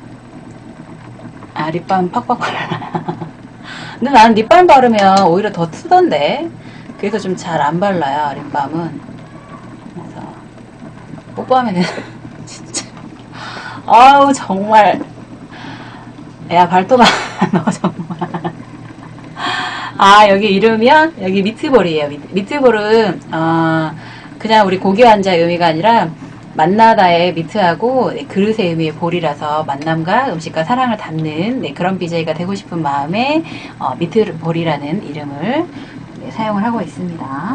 립밤 팍팍 발라. 근데 나는 립밤 바르면 오히려 더 트던데. 그래서 좀 잘 안 발라요, 립밤은. 그래서 뽀뽀하면은 진짜 아우 정말 야 발톱아 너 정말. 여기 이름이요? 여기 미트볼이에요. 미트볼은 그냥 우리 고기 환자의 의미가 아니라 만나다의 미트하고 그릇의 의미의 볼이라서 만남과 음식과 사랑을 담는 그런 BJ가 되고 싶은 마음에 미트볼이라는 이름을 사용을 하고 있습니다.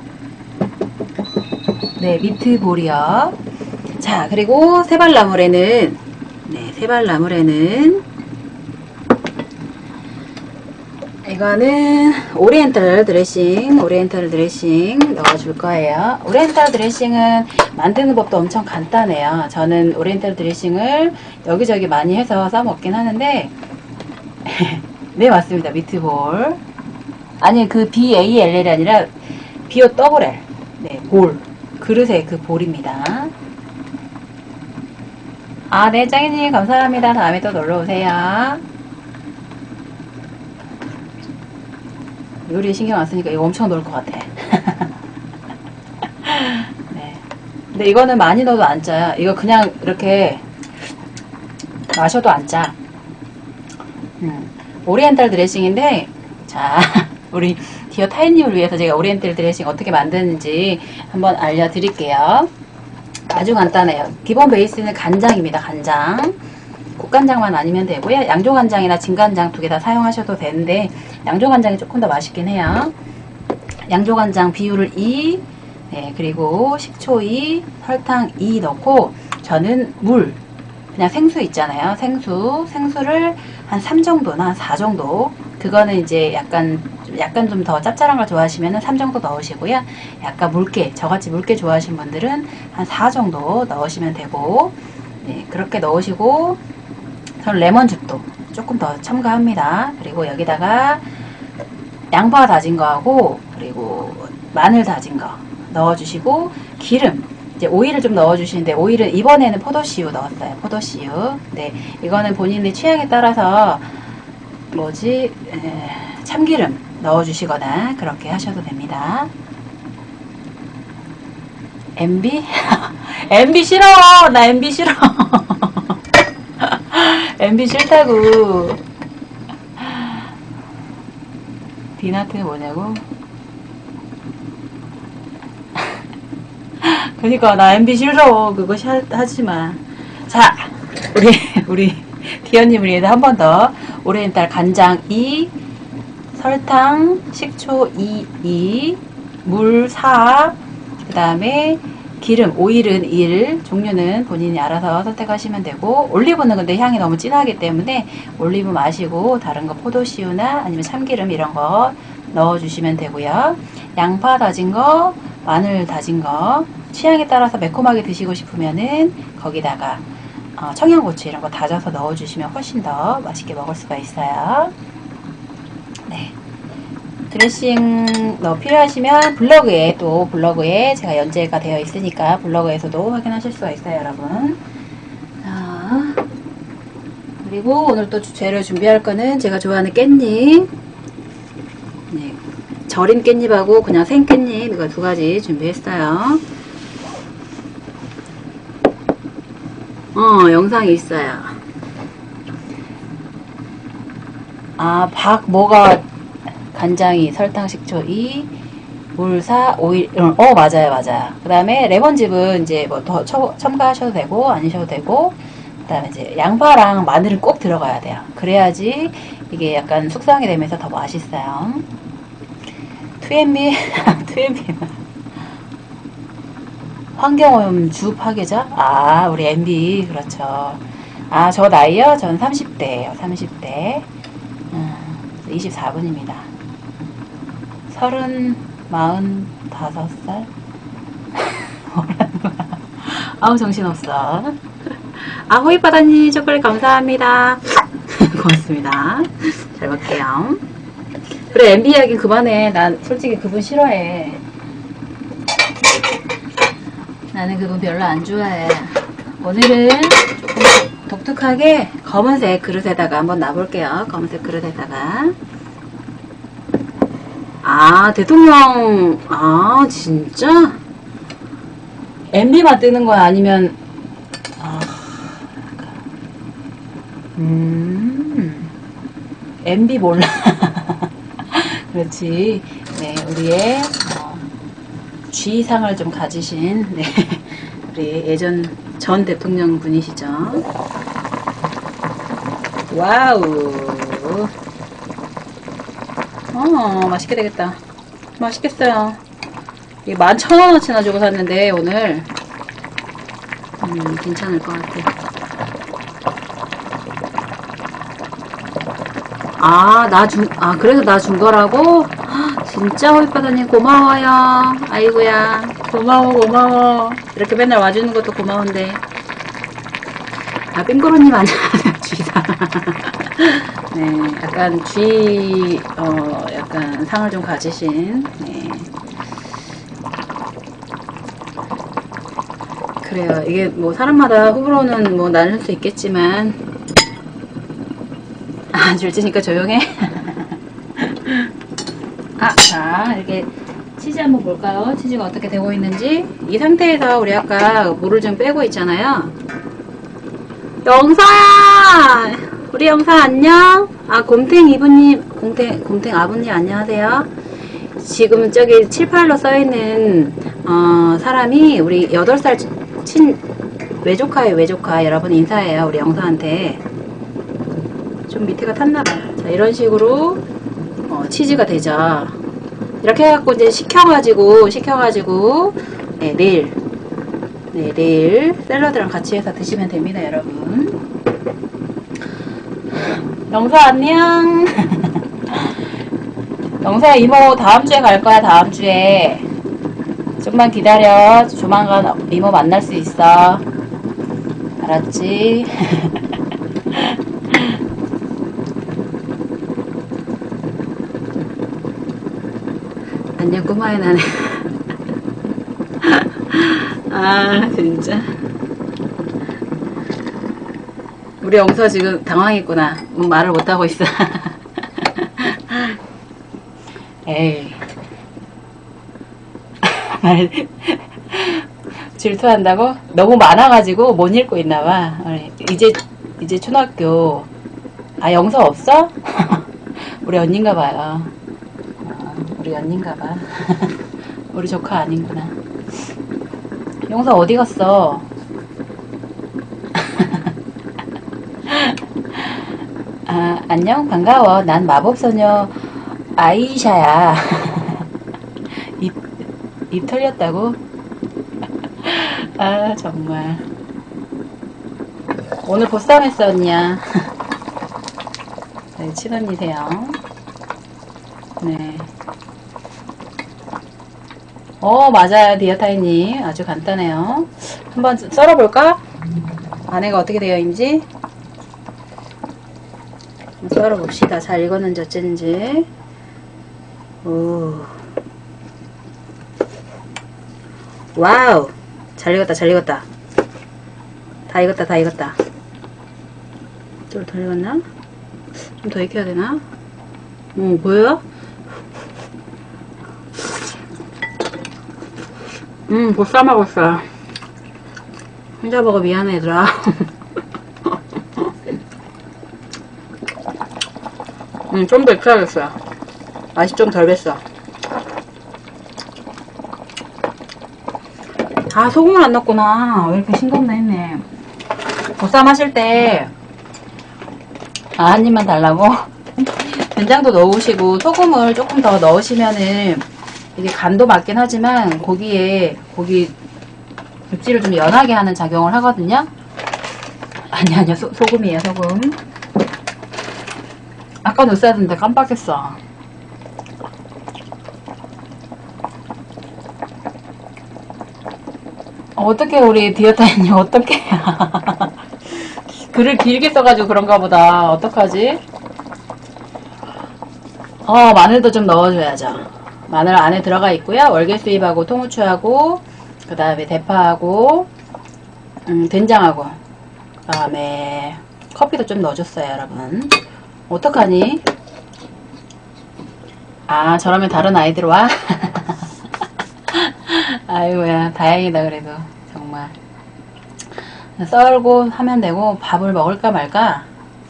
네, 미트볼이요. 자, 그리고 세발나물에는 이거는 오리엔탈 드레싱 넣어줄 거예요. 오리엔탈 드레싱은 만드는 법도 엄청 간단해요. 저는 오리엔탈 드레싱을 여기저기 많이 해서 싸먹긴 하는데 네, 맞습니다. 미트볼. 아니, 그 BALL이 아니라 BOLL. 네, 볼. 그릇의 그 볼입니다. 네, 짱이님 감사합니다. 다음에 또 놀러오세요. 요리에 신경 안 쓰니까 이거 엄청 넣을 것 같아. 네. 근데 이거는 많이 넣어도 안 짜요. 이거 그냥 이렇게 마셔도 안 짜. 오리엔탈 드레싱인데, 자, 우리 디어 타이님을 위해서 제가 오리엔탈 드레싱 어떻게 만드는지 한번 알려드릴게요. 아주 간단해요. 기본 베이스는 간장입니다. 간장. 국간장만 아니면 되고요. 양조간장이나 진간장 두 개 다 사용하셔도 되는데 양조간장이 조금 더 맛있긴 해요. 양조간장 비율을 2, 네, 그리고 식초 2, 설탕 2 넣고 저는 물, 그냥 생수 있잖아요. 생수를 한 3 정도나 4 정도. 그거는 이제 약간 좀 더 짭짤한 걸 좋아하시면 3 정도 넣으시고요. 약간 묽게, 저같이 묽게 좋아하시는 분들은 한 4 정도 넣으시면 되고, 네, 그렇게 넣으시고, 저는 레몬즙도 조금 더 첨가합니다. 그리고 여기다가 양파 다진 거하고, 그리고 마늘 다진 거 넣어주시고, 기름, 이제 오일을 좀 넣어주시는데, 오일은 이번에는 포도씨유 넣었어요. 포도씨유. 네, 이거는 본인의 취향에 따라서 참기름 넣어주시거나 그렇게 하셔도 됩니다. MB? MB 싫어! 나 MB 싫어! MB 싫다고. 디나트는 뭐냐고? 그니까 나 MB 싫어. 그거 하지마. 자, 우리 디언님을 위해서 한 번 더. 오리엔탈 간장 2, 설탕, 식초 2, 물 4, 그 다음에 기름, 오일은 1, 종류는 본인이 알아서 선택하시면 되고, 올리브는 근데 향이 너무 진하기 때문에 올리브 마시고 다른 거 포도씨유나 아니면 참기름 이런 거 넣어주시면 되고요. 양파 다진 거, 마늘 다진 거, 취향에 따라서 매콤하게 드시고 싶으면은 거기다가 청양고추 이런 거 다져서 넣어주시면 훨씬 더 맛있게 먹을 수가 있어요. 네. 드레싱 필요하시면 블로그에 제가 연재가 되어 있으니까 블로그에서도 확인하실 수가 있어요, 여러분. 자, 그리고 오늘 또 재료 준비할 거는 제가 좋아하는 깻잎, 네, 절인 깻잎하고 그냥 생 깻잎 이거 2가지 준비했어요. 영상이 있어요. 뭐가 간장이, 설탕, 식초 2, 물 4, 오일, 맞아요. 그 다음에 레몬즙은 이제 뭐 더 첨가하셔도 되고, 아니셔도 되고, 그 다음에 이제 양파랑 마늘은 꼭 들어가야 돼요. 그래야지 이게 약간 숙성이 되면서 더 맛있어요. 2MB, 환경오염 주 파괴자? 우리 MB, 그렇죠. 저 나이요? 전 30대예요. 30대. 24분입니다. 45살? 정신없어. 호이바다님 초콜릿 감사합니다. 고맙습니다. 잘 먹게요. 그래, MB 이야기 그만해. 난 솔직히 그분 싫어해. 나는 그분 별로 안 좋아해. 오늘은 조금 독특하게 검은색 그릇에다가 한번 놔볼게요. 검은색 그릇에다가. 대통령, 진짜? MB만 뜨는 거야? 아니면, MB 몰라. 그렇지. 네, 우리의, G상을 좀 가지신, 네, 우리 전 대통령 분이시죠. 와우. 맛있게 되겠다. 맛있겠어요. 이게 11,000원어치나 주고 샀는데, 오늘. 괜찮을 것 같아. 그래서 나 준 거라고? 진짜 호이바다님 고마워요. 아이고야. 고마워. 이렇게 맨날 와주는 것도 고마운데. 빙고로님 안녕하세요. 쥐사. 네, 약간 약간 상을 좀 가지신, 네. 그래요. 이게 뭐 사람마다 호불호는 뭐 나눌 수 있겠지만, 줄지니까 조용해. 자, 이렇게 치즈 한번 볼까요? 치즈가 어떻게 되고 있는지. 이 상태에서 우리 아까 물을 좀 빼고 있잖아요. 영사야! 우리 영사 안녕? 곰탱 이브님, 곰탱 아버님 안녕하세요. 지금 저기 78로 써있는, 사람이 우리 8살 외조카예요, 외조카. 여러분 인사해요, 우리 영사한테. 좀 밑에가 탔나봐요. 자, 이런 식으로, 치즈가 되죠. 이렇게 해갖고 이제 식혀가지고 네, 내일 샐러드랑 같이 해서 드시면 됩니다, 여러분. 영서 안녕. 영서야, 이모 다음 주에 갈 거야. 다음 주에 좀만 기다려. 조만간 이모 만날 수 있어. 알았지? 안녕 꼬마의 나네. 아 진짜 우리 영서 지금 당황했구나. 말을 못하고 있어. 에이 말 질투한다고? 너무 많아가지고 못 읽고 있나봐. 이제 초등학교. 아 영서 없어? 우리 언니인가봐요. 우리 언니인가봐. 우리 조카 아닌구나. 영서 어디 갔어? 아, 안녕, 반가워. 난 마법소녀 아이샤야. 입 털렸다고? 아, 정말. 오늘 보쌈 했어, 언니야. 네, 친언니세요. 네. 맞아요, 디어타이님. 아주 간단해요. 한번 썰어볼까? 안에가 어떻게 되어 있는지. 썰어봅시다. 잘 익었는지 어쨌는지. 오. 와우! 잘 익었다, 잘 익었다. 다 익었다, 다 익었다. 좀 덜 익었나? 좀 더 익혀야 되나? 보여요? 보쌈하고 있어. 혼자 먹어 미안해 얘들아. 좀 더 익혀야겠어요. 맛이 좀 덜 뱄어. 아 소금을 안 넣었구나. 왜 이렇게 싱겁나 했네. 보쌈 하실 때 한 입만 달라고? 된장도 넣으시고 소금을 조금 더 넣으시면은 이게 간도 맞긴 하지만 고기 육질을 좀 연하게 하는 작용을 하거든요. 아니요 소금이에요. 소금. 아까 넣었어야 했는데 깜빡했어. 어떻게 우리 디어타이님 어떻게 글을 길게 써가지고 그런가 보다. 어떡하지? 마늘도 좀 넣어줘야죠. 마늘 안에 들어가 있고요. 월계수잎하고 통후추하고 그 다음에 대파하고 된장하고 그 다음에 커피도 좀 넣어줬어요, 여러분. 어떡하니? 아 저러면 다른 아이들 와? 아이고야 다행이다. 그래도 정말 썰고 하면 되고. 밥을 먹을까 말까?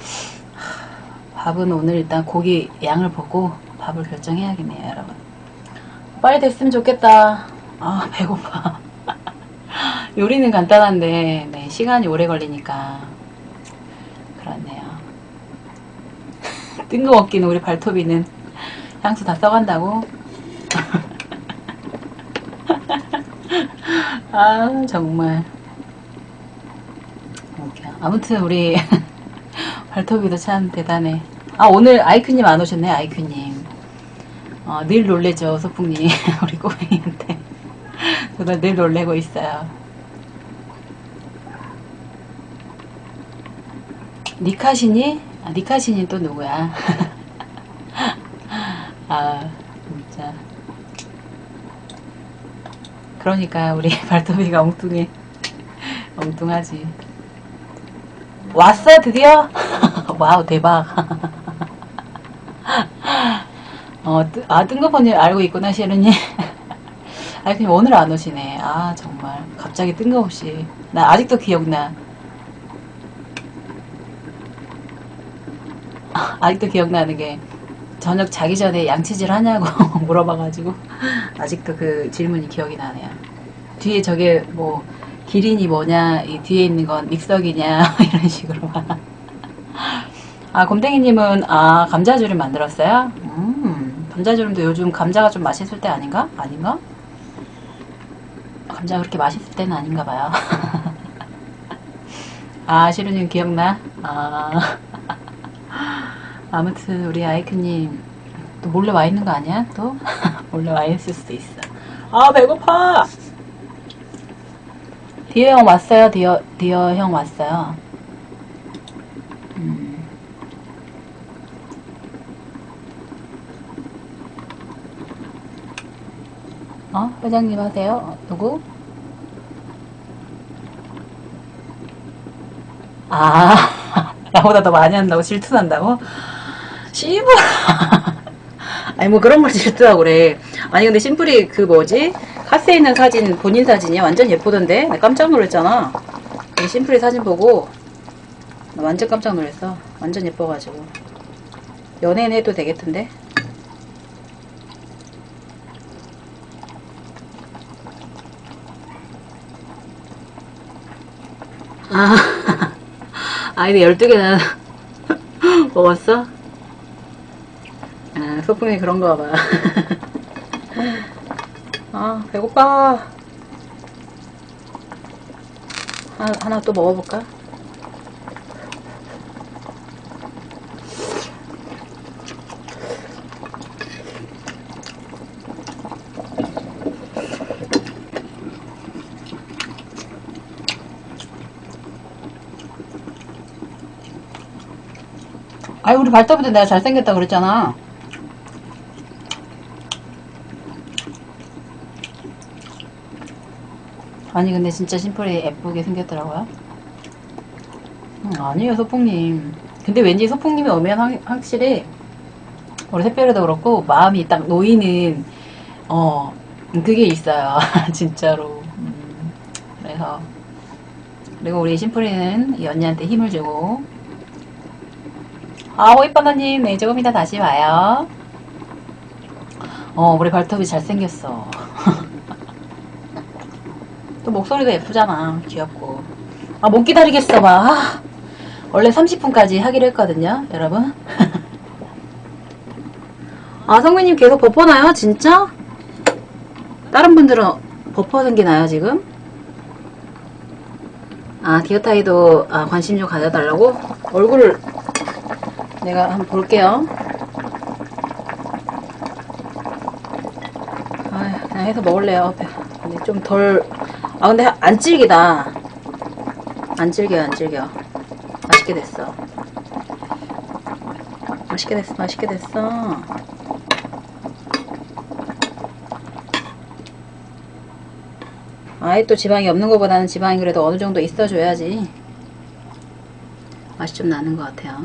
밥은 오늘 일단 고기 양을 보고 밥을 결정해야겠네요, 여러분. 빨리 됐으면 좋겠다. 아 배고파. 요리는 간단한데 네, 시간이 오래 걸리니까 그렇네요. 뜬금없기는 우리 발톱이는 향수 다 써간다고. 아 정말 아무튼 우리 발톱이도 참 대단해. 아 오늘 아이큐님 안 오셨네. 아이큐님 늘 놀래죠 소풍님. 우리 꼬맹이한테 저도 늘 놀래고 있어요. 니카시니? 아, 니카시니 또 누구야? 아 진짜 그러니까 우리 발톱이가 엉뚱해. 엉뚱하지. 왔어 드디어? 와우 대박. 뜬금없는 일 알고 있구나 시르님. 아 그냥 오늘 안 오시네. 아 정말 갑자기 뜬금없이. 나 아직도 기억나. 아직도 기억나는 게 저녁 자기 전에 양치질 하냐고 물어봐가지고 아직도 그 질문이 기억이 나네요. 뒤에 저게 뭐 기린이 뭐냐, 이 뒤에 있는 건 믹서기냐 이런 식으로. 아 곰탱이님은 감자조림 만들었어요? 감자주름도 요즘 감자가 좀 맛있을 때 아닌가? 아닌가? 감자가 그렇게 맛있을 때는 아닌가 봐요. 아, 시루님 기억나? 아. 아무튼 우리 아이크님 또 몰래 와 있는 거 아니야? 또? 몰래 와 있을 수도 있어. 아, 배고파! 디어 형 왔어요. 디어 형 왔어요. 회장님 하세요? 누구? 아, 나보다 더 많이 한다고 질투난다고? 씨발. 아니, 뭐 그런 걸 질투하고 그래. 아니, 근데 심플이 그 뭐지? 카페에 있는 사진, 본인 사진이 완전 예쁘던데? 나 깜짝 놀랐잖아. 그 심플이 사진 보고, 나 완전 깜짝 놀랐어. 완전 예뻐가지고. 연예인 해도 되겠던데? 아, 아이디 12개나 먹었어? 아, 소풍이 그런가 봐. 아, 배고파. 하나 또 먹어볼까? 아이, 우리 발톱인데 내가 잘생겼다 그랬잖아. 아니, 근데 진짜 심플이 예쁘게 생겼더라고요. 아니에요, 소풍님. 근데 왠지 소풍님이 오면 확실히 우리 샛별이도 그렇고 마음이 딱 놓이는 그게 있어요. 진짜로. 그래서 그리고 우리 심플이는 이 언니한테 힘을 주고. 아, 호이바나님, 네, 조금 이따 다시 와요. 우리 발톱이 잘생겼어. 또 목소리도 예쁘잖아. 귀엽고. 아, 못 기다리겠어, 막. 아, 원래 30분까지 하기로 했거든요, 여러분. 아, 성민님 계속 버퍼나요? 진짜? 다른 분들은 버퍼는 게 나요, 지금? 아, 디어타이도 관심 좀 가져달라고? 얼굴을 내가 한번 볼게요. 아, 그냥 해서 먹을래요. 근데 좀 덜, 근데 안 질기다. 안 질겨, 안 질겨. 맛있게 됐어. 맛있게 됐어, 맛있게 됐어. 아예 또 지방이 없는 것보다는 지방이 그래도 어느 정도 있어줘야지 맛이 좀 나는 것 같아요.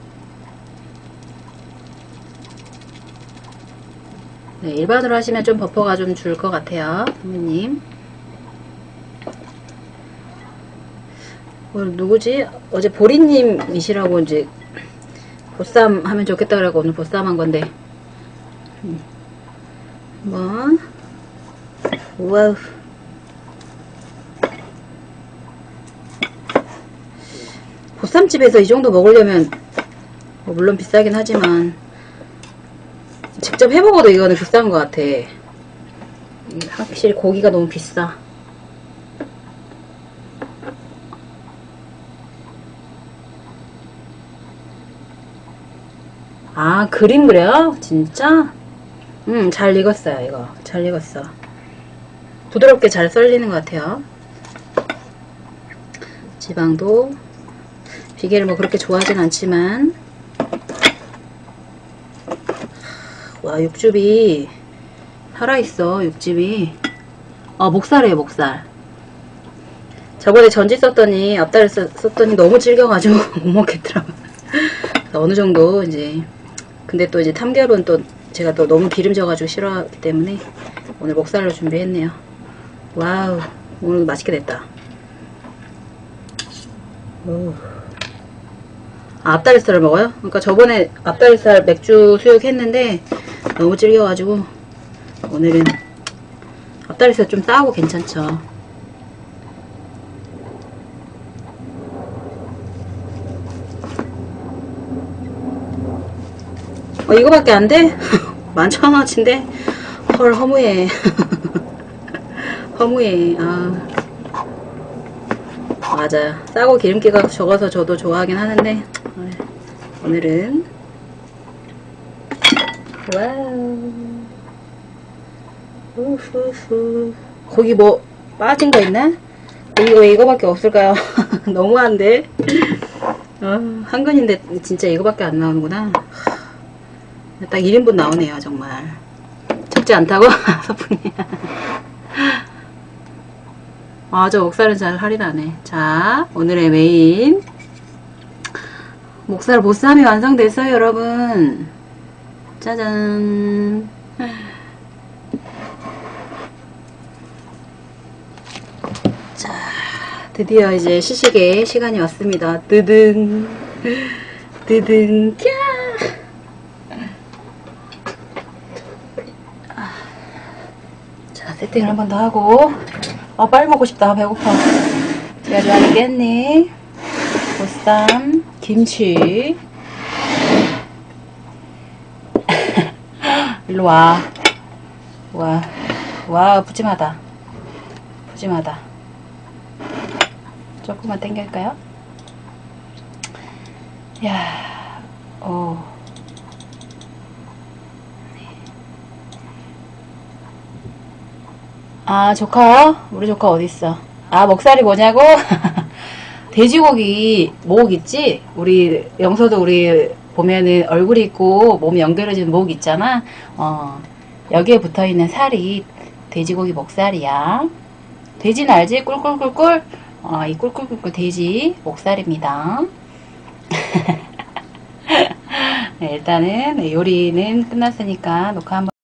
네, 일반으로 하시면 좀 버퍼가 좀 줄 것 같아요, 선배님. 오늘 누구지? 어제 보리님이시라고 이제 보쌈 하면 좋겠다 그래고 오늘 보쌈 한 건데. 한번. 우와우. 보쌈집에서 이 정도 먹으려면 뭐 물론 비싸긴 하지만 직접 해먹어도 이거는 비싼 것 같아. 확실히 고기가 너무 비싸. 아, 그림 그래요? 진짜? 잘 익었어요. 이거 잘 익었어. 부드럽게 잘 썰리는 것 같아요. 지방도 비계를 뭐 그렇게 좋아하진 않지만. 와, 육즙이 살아있어. 육즙이. 목살이에요, 목살. 저번에 전지 썼더니 앞다리 썼더니 너무 질겨가지고 못 먹겠더라고. 어느 정도 이제. 근데 또 이제 탐결은 또 제가 또 너무 기름져가지고 싫어하기 때문에 오늘 목살로 준비했네요. 와우, 오늘 맛있게 됐다. 오. 앞다리살을 먹어요? 그러니까 저번에 앞다리살 맥주 수육했는데 너무 질겨가지고 오늘은 앞다리살 좀 싸고 괜찮죠. 이거밖에 안 돼? 11,000원어치인데 헐 허무해. 허무해. 아 맞아요. 싸고 기름기가 적어서 저도 좋아하긴 하는데 오늘은 와우. 우후후. 거기 뭐 빠진 거 있나? 여기 왜 이거밖에 없을까요? 너무한데. 한 근인데 진짜 이거밖에 안 나오는구나. 딱 1인분 나오네요 정말. 적지 않다고? 서풍이. 아, 저 목살은 잘 할인하네. 자, 오늘의 메인 목살 보쌈이 완성됐어요 여러분. 짜잔. 자, 드디어 이제 시식의 시간이 왔습니다. 드등 드등 캬. 자, 세팅을 한 번 더 하고. 아, 빨리 먹고 싶다. 배고파. 제가 좋아하는 깻잎, 보쌈, 김치. 일로 와. 와, 푸짐하다. 푸짐하다. 조금만 당길까요? 야, 아, 조카요? 우리 조카 어딨어? 아, 먹살이 뭐냐고? 돼지고기 목 있지? 우리 영서도 우리 보면은 얼굴이 있고 몸 연결해진 목 있잖아. 여기에 붙어있는 살이 돼지고기 목살이야. 돼지는 알지? 꿀꿀꿀꿀. 이 꿀꿀꿀꿀 돼지 목살입니다. 네, 일단은 요리는 끝났으니까 녹화 한번